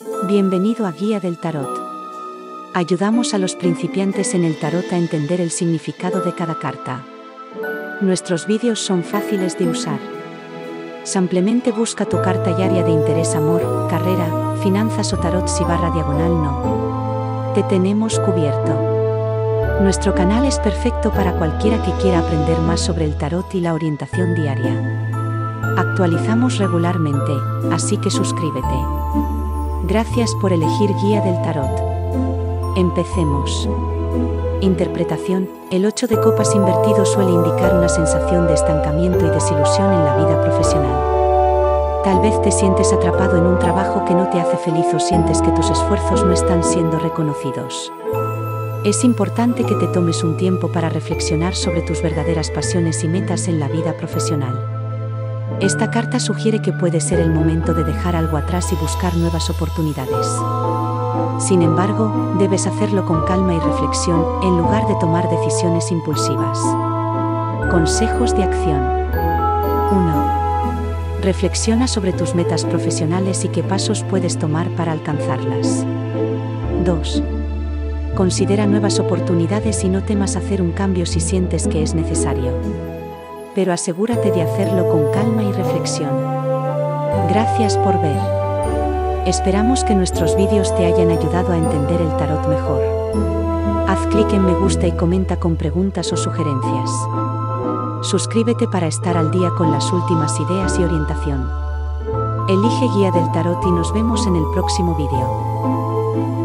Bienvenido a Guía del Tarot. Ayudamos a los principiantes en el tarot a entender el significado de cada carta. Nuestros vídeos son fáciles de usar. Simplemente busca tu carta y área de interés: amor, carrera, finanzas o tarot /no. Te tenemos cubierto. Nuestro canal es perfecto para cualquiera que quiera aprender más sobre el tarot y la orientación diaria. Actualizamos regularmente, así que suscríbete. Gracias por elegir Guía del Tarot. Empecemos. Interpretación. El 8 de copas invertido suele indicar una sensación de estancamiento y desilusión en la vida profesional. Tal vez te sientes atrapado en un trabajo que no te hace feliz o sientes que tus esfuerzos no están siendo reconocidos. Es importante que te tomes un tiempo para reflexionar sobre tus verdaderas pasiones y metas en la vida profesional. Esta carta sugiere que puede ser el momento de dejar algo atrás y buscar nuevas oportunidades. Sin embargo, debes hacerlo con calma y reflexión, en lugar de tomar decisiones impulsivas. Consejos de acción. 1. Reflexiona sobre tus metas profesionales y qué pasos puedes tomar para alcanzarlas. 2. Considera nuevas oportunidades y no temas hacer un cambio si sientes que es necesario. Pero asegúrate de hacerlo con calma y reflexión. Gracias por ver. Esperamos que nuestros vídeos te hayan ayudado a entender el tarot mejor. Haz clic en me gusta y comenta con preguntas o sugerencias. Suscríbete para estar al día con las últimas ideas y orientación. Elige Guía del Tarot y nos vemos en el próximo vídeo.